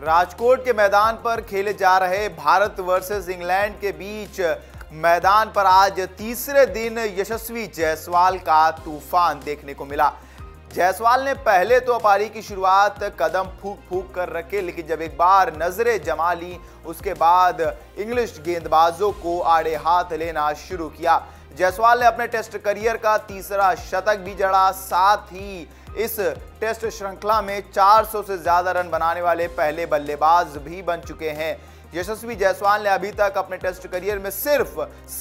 राजकोट के मैदान पर खेले जा रहे भारत वर्सेस इंग्लैंड के बीच मैदान पर आज तीसरे दिन यशस्वी जायसवाल का तूफान देखने को मिला। जायसवाल ने पहले तो पारी की शुरुआत कदम फूंक फूंक कर रखे, लेकिन जब एक बार नजरें जमा ली उसके बाद इंग्लिश गेंदबाजों को आड़े हाथ लेना शुरू किया। जायसवाल ने अपने टेस्ट करियर का तीसरा शतक भी जड़ा, साथ ही इस टेस्ट श्रृंखला में 400 से ज्यादा रन बनाने वाले पहले बल्लेबाज भी बन चुके हैं। यशस्वी जायसवाल ने अभी तक अपने टेस्ट करियर में सिर्फ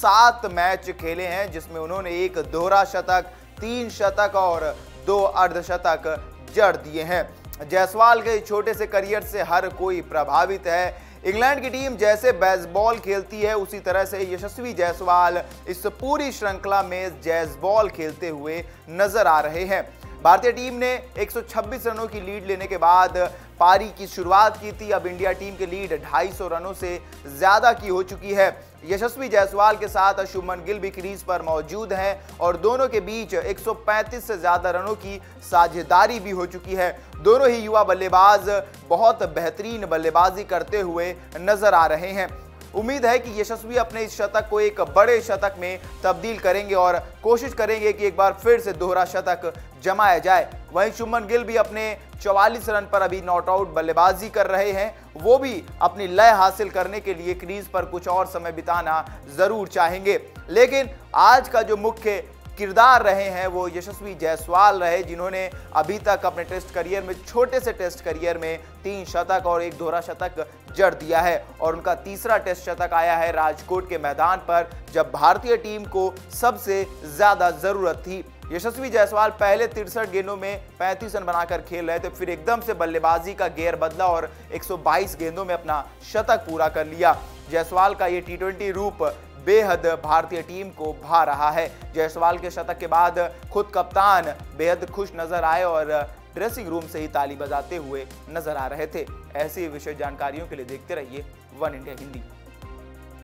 7 मैच खेले हैं, जिसमें उन्होंने एक दोहरा शतक, 3 शतक और 2 अर्धशतक जड़ दिए हैं। जायसवाल के छोटे से करियर से हर कोई प्रभावित है। इंग्लैंड की टीम जैसे बेसबॉल खेलती है उसी तरह से यशस्वी जायसवाल इस पूरी श्रृंखला में जैज़बॉल खेलते हुए नजर आ रहे हैं। भारतीय टीम ने 126 रनों की लीड लेने के बाद पारी की शुरुआत की थी। अब इंडिया टीम की लीड 250 रनों से ज्यादा की हो चुकी है। यशस्वी जायसवाल के साथ शुभमन गिल भी क्रीज पर मौजूद हैं और दोनों के बीच 135 से ज्यादा रनों की साझेदारी भी हो चुकी है। दोनों ही युवा बल्लेबाज बहुत बेहतरीन बल्लेबाजी करते हुए नजर आ रहे हैं। उम्मीद है कि यशस्वी अपने इस शतक को एक बड़े शतक में तब्दील करेंगे और कोशिश करेंगे कि एक बार फिर से दोहरा शतक जमाया जाए। वहीं शुभमन गिल भी अपने 44 रन पर अभी नॉट आउट बल्लेबाजी कर रहे हैं। वो भी अपनी लय हासिल करने के लिए क्रीज पर कुछ और समय बिताना जरूर चाहेंगे, लेकिन आज का जो मुख्य किरदार रहे हैं वो यशस्वी जायसवाल रहे, जिन्होंने अभी तक अपने टेस्ट करियर में, छोटे से टेस्ट करियर में 3 शतक और 1 दोहरा शतक जड़ दिया है। और उनका तीसरा टेस्ट शतक आया है राजकोट के मैदान पर, जब भारतीय टीम को सबसे ज्यादा जरूरत थी। यशस्वी जायसवाल पहले 63 गेंदों में 35 रन बनाकर खेल रहे थे, फिर एकदम से बल्लेबाजी का गियर बदला और 122 गेंदों में अपना शतक पूरा कर लिया। जायसवाल का ये T20 रूप बेहद भारतीय टीम को भा रहा है। जायसवाल के शतक के बाद खुद कप्तान बेहद खुश नजर आए और ड्रेसिंग रूम से ही ताली बजाते हुए नजर आ रहे थे। ऐसी विशेष जानकारियों के लिए देखते रहिए वन इंडिया हिंदी।